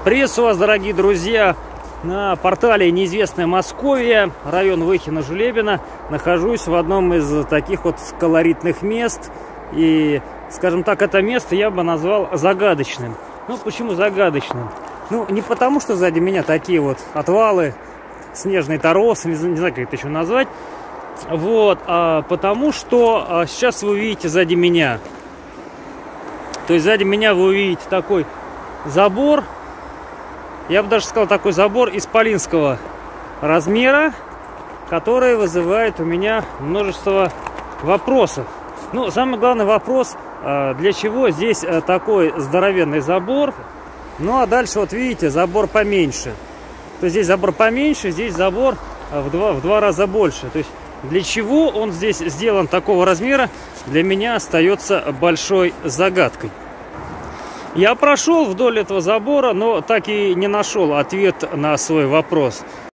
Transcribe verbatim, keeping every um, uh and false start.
Приветствую вас, дорогие друзья, на портале «Неизвестная Московия», район Выхино-Жулебино. Нахожусь в одном из таких вот колоритных мест. И, скажем так, это место я бы назвал загадочным. Ну, почему загадочным? Ну, не потому, что сзади меня такие вот отвалы, снежный торос, не знаю, как это еще назвать. Вот, а потому что а, сейчас вы увидите сзади меня. То есть сзади меня вы увидите такой забор. Я бы даже сказал, такой забор исполинского размера, который вызывает у меня множество вопросов. Ну, самый главный вопрос, для чего здесь такой здоровенный забор. Ну, а дальше, вот видите, забор поменьше. То есть здесь забор поменьше, здесь забор в два, в два раза больше. То есть для чего он здесь сделан такого размера, для меня остается большой загадкой. Я прошел вдоль этого забора, но так и не нашел ответ на свой вопрос.